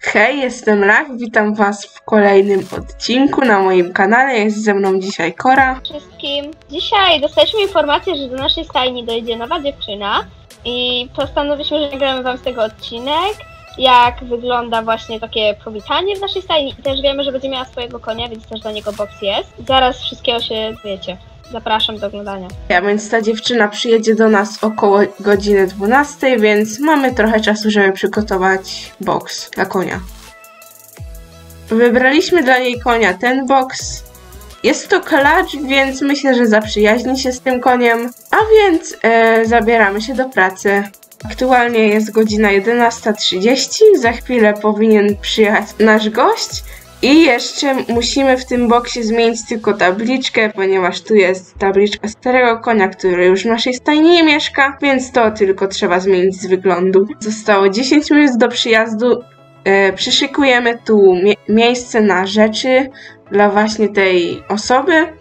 Hej, jestem Lach, witam Was w kolejnym odcinku na moim kanale. Jest ze mną dzisiaj Kora. Wszystkim. Dzisiaj dostaliśmy informację, że do naszej stajni dojdzie nowa dziewczyna i postanowiliśmy, że nagramy Wam z tego odcinek, jak wygląda właśnie takie powitanie w naszej stajni. I też wiemy, że będzie miała swojego konia, więc też dla niego boks jest. Zaraz wszystkiego się dowiecie. Zapraszam do oglądania. A więc ta dziewczyna przyjedzie do nas około godziny 12, więc mamy trochę czasu, żeby przygotować boks dla konia. Wybraliśmy dla niej konia ten boks. Jest to klacz, więc myślę, że zaprzyjaźni się z tym koniem. A więc zabieramy się do pracy. Aktualnie jest godzina 11:30. Za chwilę powinien przyjechać nasz gość. I jeszcze musimy w tym boksie zmienić tylko tabliczkę, ponieważ tu jest tabliczka starego konia, który już w naszej stajni nie mieszka, więc to tylko trzeba zmienić z wyglądu. Zostało 10 minut do przyjazdu. Przyszykujemy tu miejsce na rzeczy dla właśnie tej osoby.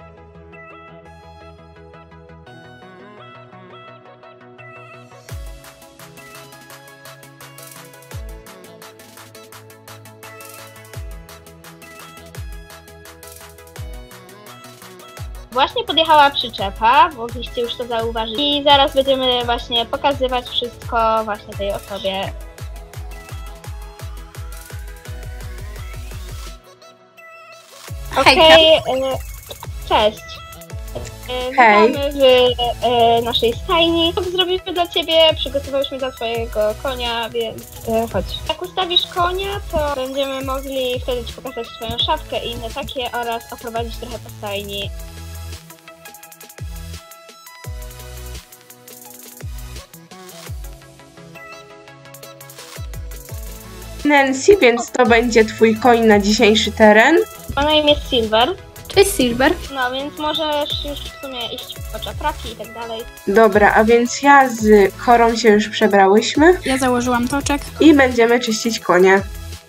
Właśnie podjechała przyczepa, mogliście już to zauważyć. I zaraz będziemy właśnie pokazywać wszystko właśnie tej osobie. Okej, cześć. Hej. Witamy w naszej stajni. Zrobiliśmy dla Ciebie, przygotowałyśmy dla Twojego konia, więc chodź. Jak ustawisz konia, to będziemy mogli wtedy Ci pokazać Twoją szafkę i inne takie oraz oprowadzić trochę po stajni. Nancy, więc to będzie Twój koń na dzisiejszy teren. Ma na imię Silver. Cześć Silver. No więc możesz już w sumie iść po czapraki i tak dalej. Dobra, a więc ja z Korą się już przebrałyśmy Ja założyłam toczek. i będziemy czyścić konie.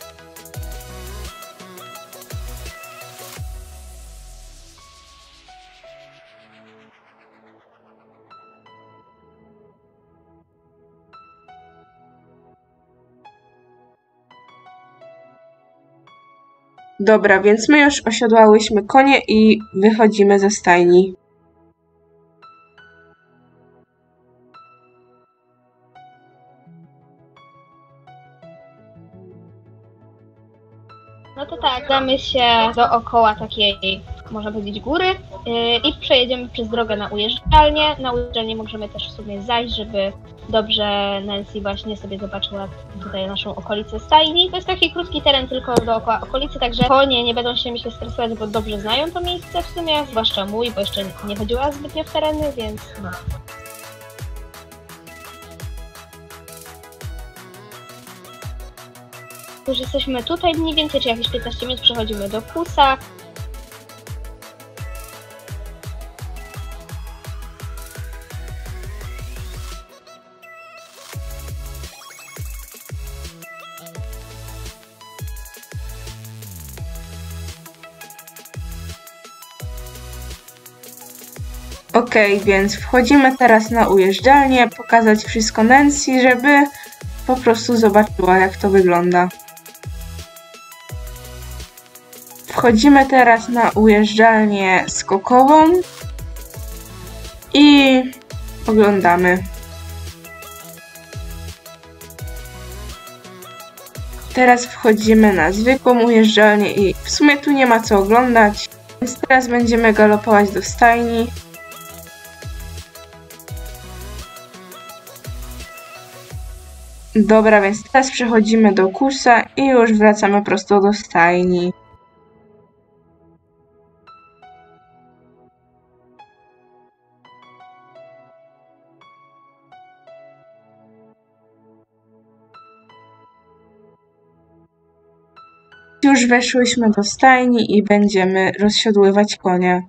Dobra, więc my już osiodłałyśmy konie i wychodzimy ze stajni. No to tak, damy się dookoła takiej, można powiedzieć, góry i przejedziemy przez drogę na ujeżdżalnię. Na ujeżdżalnię możemy też w sumie zajść, żeby dobrze Nancy właśnie sobie zobaczyła tutaj naszą okolicę stajni. To jest taki krótki teren tylko dookoła okolicy, także konie nie będą się, myślę, stresować, bo dobrze znają to miejsce w sumie, zwłaszcza mój, bo jeszcze nie chodziła zbytnio w tereny, więc no. Już jesteśmy tutaj mniej więcej, czy jakieś 15 minut przechodzimy do Kusa. Okej, więc wchodzimy teraz na ujeżdżalnię, pokazać wszystko Nancy, żeby po prostu zobaczyła, jak to wygląda. Wchodzimy teraz na ujeżdżalnię skokową i oglądamy. Teraz wchodzimy na zwykłą ujeżdżalnię i w sumie tu nie ma co oglądać, więc teraz będziemy galopować do stajni. Dobra, więc teraz przechodzimy do Kusa i już wracamy prosto do stajni. Już weszłyśmy do stajni i będziemy rozsiodływać konia.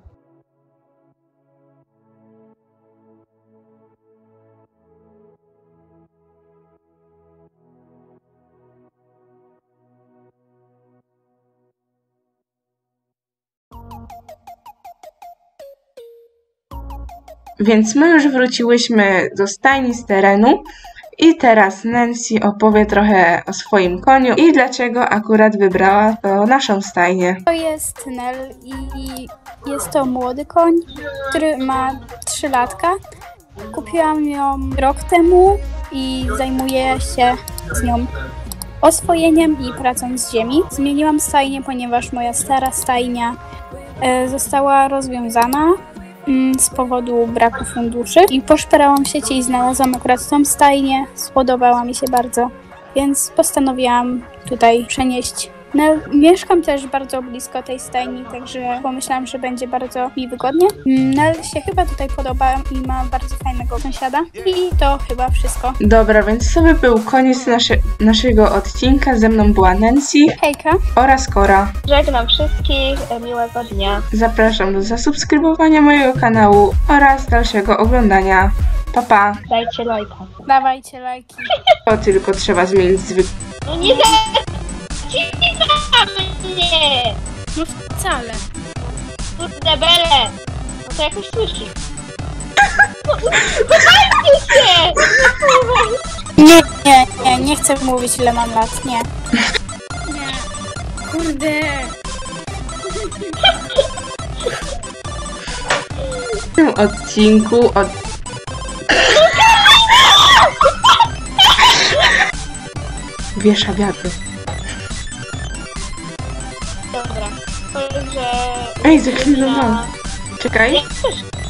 Więc my już wróciłyśmy do stajni z terenu I teraz Nancy opowie trochę o swoim koniu i dlaczego akurat wybrała to naszą stajnię. To jest Nel i jest to młody koń, który ma 3 latka. Kupiłam ją rok temu i zajmuję się z nią oswojeniem i pracą z ziemi. Zmieniłam stajnię, ponieważ moja stara stajnia została rozwiązana z powodu braku funduszy i poszperałam w sieci i znalazłam akurat tą stajnię. Spodobała mi się bardzo, więc postanowiłam tutaj przenieść Nel. Mieszkam też bardzo blisko tej stajni, także pomyślałam, że będzie bardzo mi wygodnie. Nel się chyba tutaj podoba i ma bardzo fajnego sąsiada. I to chyba wszystko. Dobra, więc to by był koniec naszego odcinka. Ze mną była Nancy Hejka! oraz Kora. Żegnam wszystkich, miłego dnia. Zapraszam do zasubskrybowania mojego kanału oraz dalszego oglądania. Pa, pa! Dajcie lajka. Dawajcie lajki. To tylko trzeba zmienić zwykle. No nie zacinam mnie! No wcale. Kurde bele! No to jakoś słyszysz. No, chowajcie się! Nie chcę mówić, ile mam lat, nie. Nie. Kurde. W tym odcinku wiesza wiatry. Dobra, powiem, że... Ej, zaklinowałam. Czekaj. Nie,